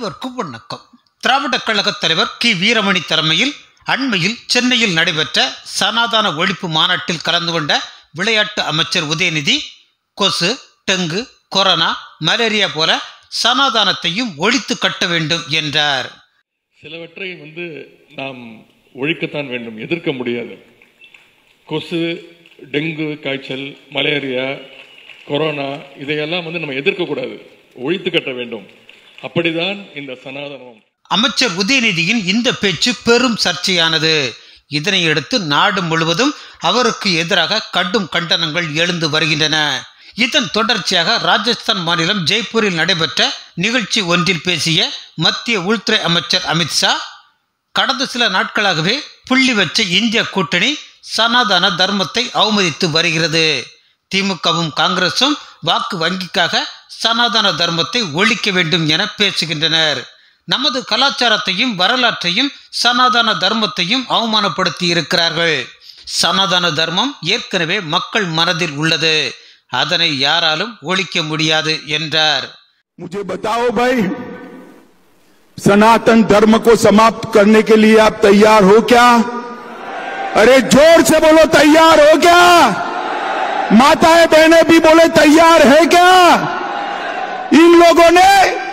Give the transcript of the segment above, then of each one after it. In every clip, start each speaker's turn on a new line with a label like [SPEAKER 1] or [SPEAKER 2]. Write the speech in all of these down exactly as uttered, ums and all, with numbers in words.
[SPEAKER 1] அனைவருக்கும் வணக்கம். திராவிட கழக தலைவர் கி வீரமணி தலைமையில் அண்மையில் சென்னையில் நடைபெற்ற சனாதன ஒழிப்பு மாநாட்டில் கலந்து கொண்ட விளையாட்டு அமைச்சர் உதயநிதி கொசு, டெங்கு, கொரோனா, மலேரியா போல சனாதானத்தையும் ஒழித்து கட்ட வேண்டும் என்றார்.
[SPEAKER 2] சிலவற்றை வந்து நாம் ஒழிக்கத்தான் வேண்டும், எதிர்க்க முடியாது. கொசு, டெங்கு காய்ச்சல், மலேரியா, கொரோனா இதையெல்லாம் வந்து நம்ம எதிர்க்கக்கூடாது, ஒழித்து கட்ட வேண்டும். அப்படிதான் இந்த சனாதனம்.
[SPEAKER 1] அமைச்சர் உதயநிதியின் இந்த பேச்சு பெரும் சர்ச்சையானது. இதனையடுத்து நாடு முழுவதும் அவருக்கு எதிராக கடும் கண்டனங்கள் எழுந்து வருகின்றன. இதன் தொடர்ச்சியாக ராஜஸ்தான் மாநிலம் ஜெய்ப்பூரில் நடைபெற்ற நிகழ்ச்சி ஒன்றில் பேசிய மத்திய உள்துறை அமைச்சர் அமித்ஷா, கடந்த சில நாட்களாகவே புள்ளி வச்ச இந்திய கூட்டணி சனாதன தர்மத்தை அவமதித்து வருகிறது. திமுகவும் காங்கிரசும் வாக்கு வங்கிக்காக சனாதன தர்மத்தை ஒழிக்க வேண்டும் என பேசுகின்றனர். நமது கலாச்சாரத்தையும் வரலாற்றையும் சனாதன தர்மத்தையும் அவமானப்படுத்தி இருக்கிறார்கள். சனாதன தர்மம் ஏற்கனவே மக்கள் மனதில் உள்ளது, அதனை யாராலும் ஒழிக்க முடியாது என்றார்.
[SPEAKER 3] मुझे बताओ भाई, सनातन धर्म को समाप्त करने के लिए आप तैयार हो क्या? अरे जोर से बोलो, तैयार हो क्या? माताएं बहनें भी बोले तैयार है क्या? इन लोगों ने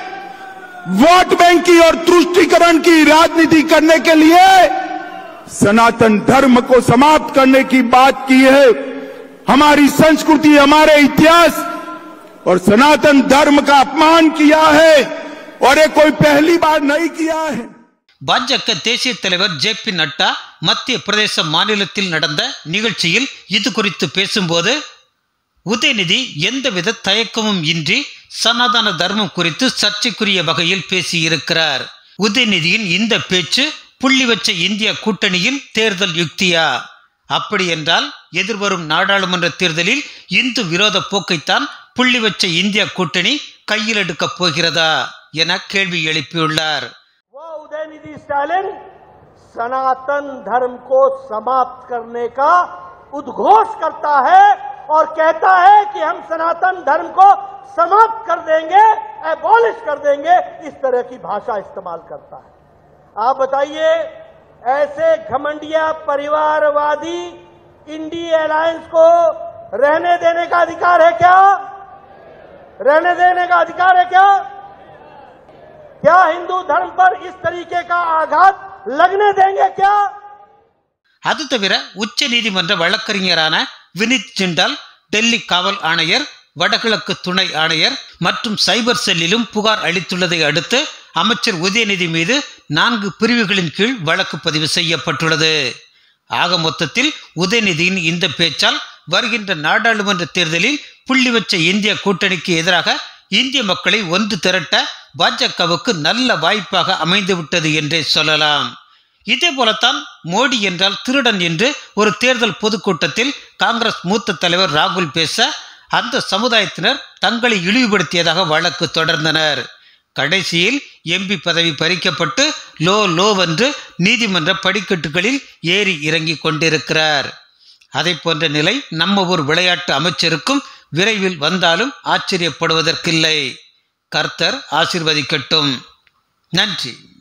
[SPEAKER 3] वोट बैंक की और तुष्टीकरण की राजनीति करने के लिए सनातन धर्म को समाप्त करने की बात की है. हमारी संस्कृति, हमारे इतिहास और सनातन धर्म का अपमान किया है, और ये कोई पहली बार नहीं किया है.
[SPEAKER 1] பாஜக தேசிய தலைவர் ஜே பி நட்டா மத்திய பிரதேச மாநிலத்தில் நடந்த நிகழ்ச்சியில் இது குறித்து பேசும்போது, உதயநிதி எந்தவித தயக்கமும் இன்றி சனாதன தர்மம் குறித்து சர்ச்சைக்குரிய வகையில் பேசியிருக்கிறார். உதயநிதியின் இந்த பேச்சு புள்ளி வச்ச இந்திய கூட்டணியின் தேர்தல் யுக்தியா? அப்படி என்றால் எதிர்வரும் நாடாளுமன்ற தேர்தலில் இந்து விரோத போக்கைத்தான் புள்ளி வச்ச இந்திய கூட்டணி கையில் எடுக்கப் போகிறதா என கேள்வி எழுப்பியுள்ளார்.
[SPEAKER 4] उदयनिधि स्टालिन सनातन धर्म को समाप्त करने का उद्घोष करता है और कहता है कि हम सनातन धर्म को समाप्त कर देंगे, एबॉलिश कर देंगे. इस तरह की भाषा इस्तेमाल करता है. आप बताइए, ऐसे घमंडिया परिवारवादी इंडिया अलायंस को रहने देने का अधिकार है क्या? रहने देने का अधिकार है क्या? क्या हिंदू धर्म पर इस तरीके का आघात लगने देंगे क्या?
[SPEAKER 1] அது தவிர உச்ச நீதிமன்ற வழக்கறிஞரான வினித் ஜிண்டால், டெல்லி காவல் ஆணையர், வடகிழக்கு துணை ஆணையர் மற்றும் சைபர் செல்லிலும் புகார் அளித்துள்ளதை அடுத்து அமைச்சர் உதயநிதி மீது நான்கு பிரிவுகளின் கீழ் வழக்கு பதிவு செய்யப்பட்டுள்ளது. ஆக மொத்தத்தில் உதயநிதியின் இந்த பேச்சால் வருகின்ற நாடாளுமன்ற தேர்தலில் புள்ளி வச்ச இந்திய கூட்டணிக்கு எதிராக இந்திய மக்களை ஒன்று திரட்ட பாஜகவுக்கு நல்ல வாய்ப்பாக அமைந்துவிட்டது என்றே சொல்லலாம். இதே போலத்தான் மோடி என்றால் திருடன் என்று ஒரு தேர்தல் பொதுக்கூட்டத்தில் காங்கிரஸ் மூத்த தலைவர் ராகுல் பேச, அந்த சமுதாயத்தினர் தங்களை இழிவுபடுத்தியதாக வழக்கு தொடர்ந்தனர். கடைசியில் எம்பி பதவி பறிக்கப்பட்டு லோ லோ வென்று நீதிமன்ற படிக்கட்டுகளில் ஏறி இறங்கி கொண்டிருக்கிறார். அதை போன்ற நிலை நம்ம ஊர் விளையாட்டு அமைச்சருக்கும் விரைவில் வந்தாலும் ஆச்சரியப்படுவதற்கில்லை. கர்த்தர் ஆசீர்வதிக்கட்டும். நன்றி.